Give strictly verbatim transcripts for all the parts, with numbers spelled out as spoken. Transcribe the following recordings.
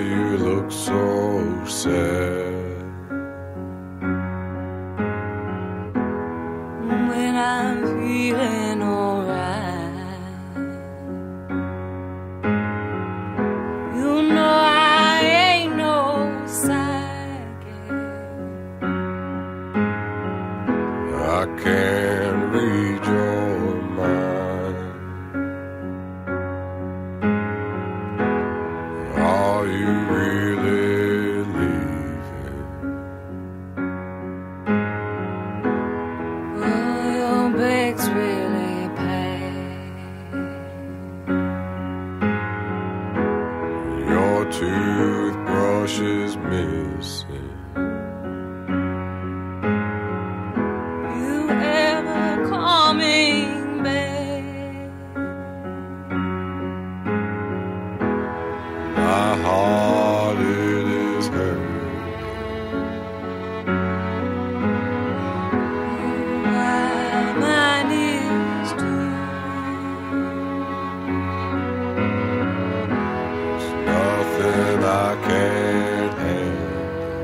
you look so sad when I'm feeling alright. You know I ain't no psychic. I can't read your mind. Are you really leaving? Oh, your bag's really packed. Your toothbrush is missing. You ever coming back? My heart, it is hurt. My mind is too. Nothing I can't have.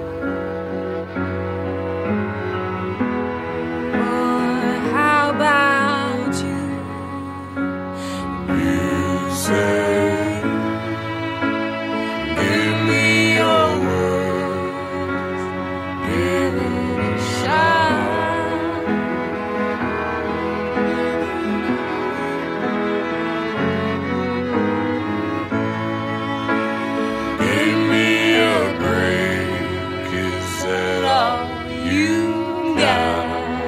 Boy, how about you? You say, give me your words, Give it a shot. give me a break. Is that all you got?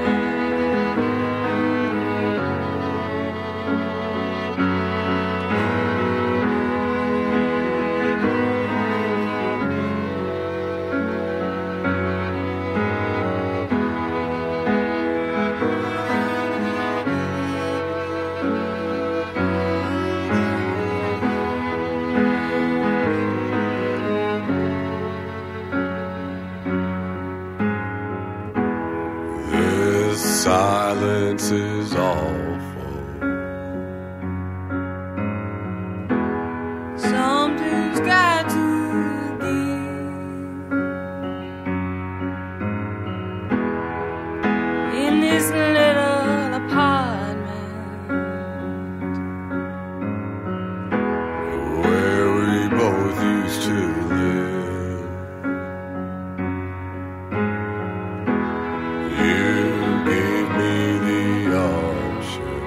This silence is awful. Something's got to give in this little apartment Where we both used to live. You gave me the option.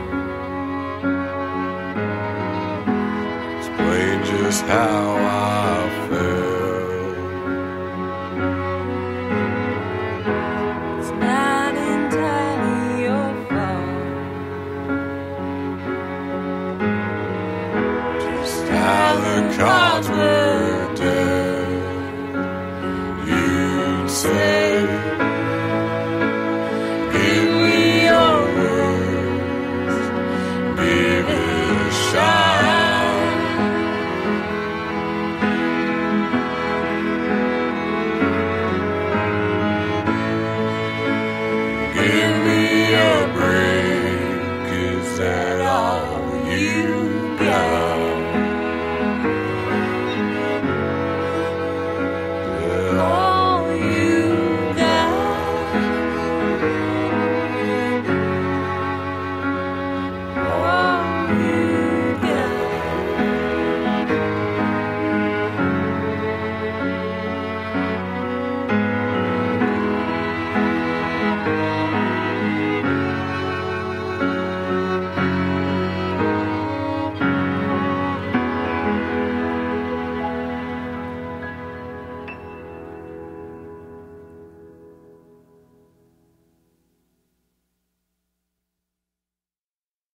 Explain just how I felt. It's not entirely your fault. Just how the cards were